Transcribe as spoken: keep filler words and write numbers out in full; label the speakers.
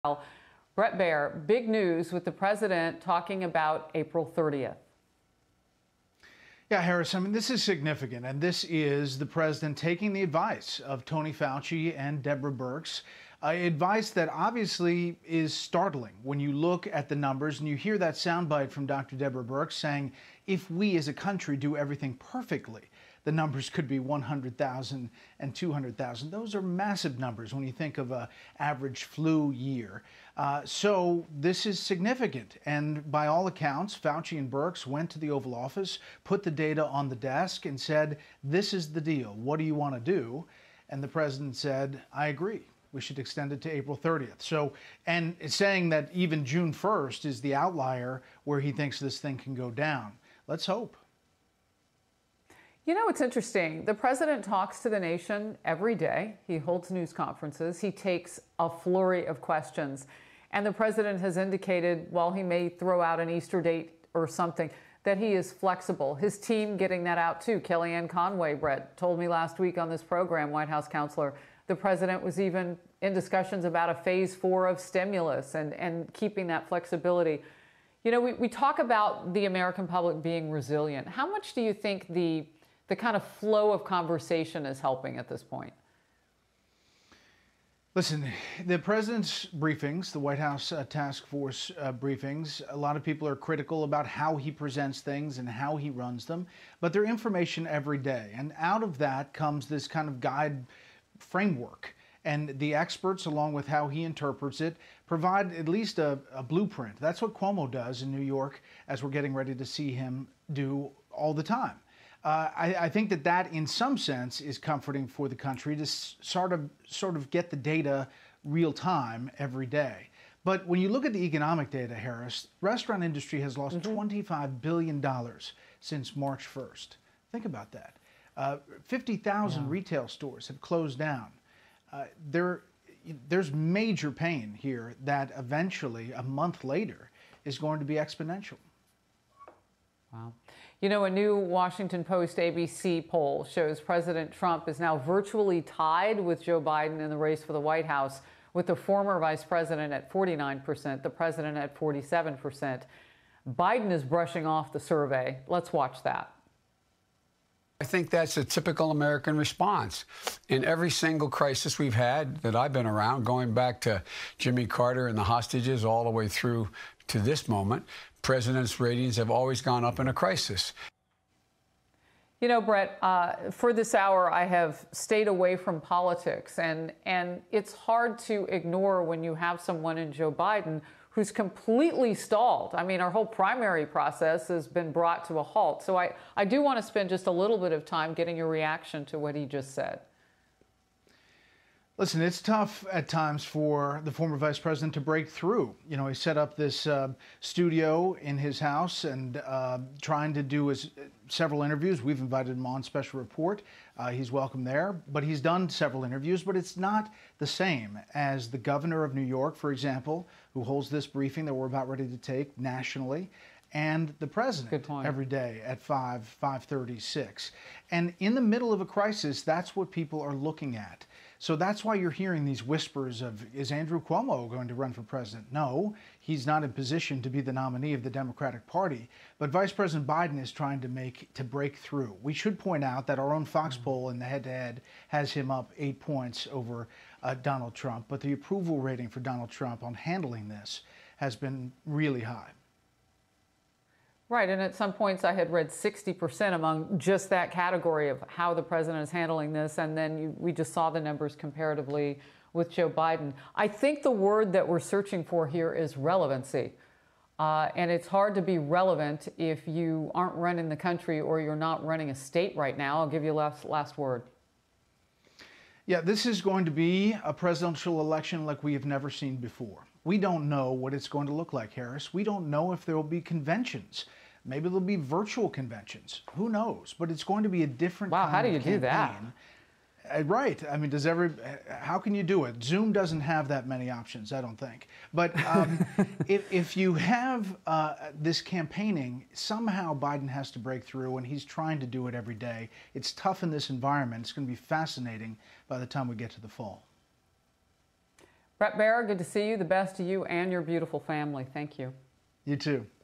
Speaker 1: Bret Baier, big news with the president talking about April thirtieth.
Speaker 2: Yeah, Harris, I mean, this is significant, and this is the president taking the advice of Tony Fauci and Deborah Birx, uh, advice that obviously is startling when you look at the numbers and you hear that soundbite from Doctor Deborah Birx saying, if we as a country do everything perfectly, the numbers could be one hundred thousand and two hundred thousand. Those are massive numbers when you think of an average flu year. Uh, so this is significant. And by all accounts, Fauci and Birx went to the Oval Office, put the data on the desk and said, this is the deal. What do you want to do? And the president said, I agree. We should extend it to April thirtieth. So, and it's saying that even June first is the outlier where he thinks this thing can go down. Let's hope.
Speaker 1: You know, it's interesting. The president talks to the nation every day. He holds news conferences. He takes a flurry of questions. And the president has indicated, while he may throw out an Easter date or something, that he is flexible. His team getting that out too. Kellyanne Conway, Brett, told me last week on this program, White House counselor, the president was even in discussions about a phase four of stimulus and, and keeping that flexibility. You know, we, we talk about the American public being resilient. How much do you think the the kind of flow of conversation is helping at this point?
Speaker 2: Listen, the president's briefings, the White House uh, task force uh, briefings, a lot of people are critical about how he presents things and how he runs them, but they're information every day. And out of that comes this kind of guide framework. And the experts, along with how he interprets it, provide at least a, a blueprint. That's what Cuomo does in New York, as we're getting ready to see him do all the time. Uh, I, I think that that, in some sense, is comforting for the country to s sort of sort of get the data real time every day. But when you look at the economic data, Harris, the restaurant industry has lost mm-hmm. twenty-five billion dollars since March first. Think about that. Uh, fifty thousand yeah. retail stores have closed down. Uh, there, there's major pain here that eventually, a month later, is going to be exponential.
Speaker 1: Wow. You know, a new Washington Post A B C poll shows President Trump is now virtually tied with Joe Biden in the race for the White House, with the former vice president at forty-nine percent, the president at forty-seven percent. Biden is brushing off the survey. Let's watch that.
Speaker 3: I think that's a typical American response. In every single crisis we've had that I've been around, going back to Jimmy Carter and the hostages all the way through to this moment, presidents' ratings have always gone up in a crisis.
Speaker 1: You know, Brett, uh, for this hour, I have stayed away from politics, and, and it's hard to ignore when you have someone in Joe Biden who's completely stalled. I mean, our whole primary process has been brought to a halt. So I, I do want to spend just a little bit of time getting your reaction to what he just said.
Speaker 2: Listen, it's tough at times for the former vice president to break through. You know, he set up this uh, studio in his house and uh, trying to do his several interviews. We've invited him on Special Report. Uh, he's welcome there, but he's done several interviews, but it's not the same as the governor of New York, for example, who holds this briefing that we're about ready to take nationally, and the president every day at five, five thirty, six. And in the middle of a crisis, that's what people are looking at. So that's why you're hearing these whispers of, is Andrew Cuomo going to run for president? No, he's not in position to be the nominee of the Democratic Party. But Vice President Biden is trying to make, to break through. We should point out that our own Fox mm-hmm. poll in the head-to-head has him up eight points over uh, Donald Trump. But the approval rating for Donald Trump on handling this has been really high.
Speaker 1: Right, and at some points I had read sixty percent among just that category of how the president is handling this, and then you, we just saw the numbers comparatively with Joe Biden. I think the word that we're searching for here is relevancy, uh, and it's hard to be relevant if you aren't running the country or you're not running a state right now. I'll give you last, last word.
Speaker 2: Yeah, this is going to be a presidential election like we have never seen before. We don't know what it's going to look like, Harris. We don't know if there will be conventions. Maybe there'll be virtual conventions. Who knows? But it's going to be a different
Speaker 1: wow,
Speaker 2: kind
Speaker 1: how do
Speaker 2: of
Speaker 1: you
Speaker 2: campaign.
Speaker 1: do that?
Speaker 2: Uh, right. I mean, does every, how can you do it? Zoom doesn't have that many options, I don't think. But um, if, if you have uh, this campaigning, somehow Biden has to break through, and he's trying to do it every day. It's tough in this environment. It's going to be fascinating by the time we get to the fall.
Speaker 1: Bret Baier, good to see you. The best to you and your beautiful family. Thank you.
Speaker 2: You too.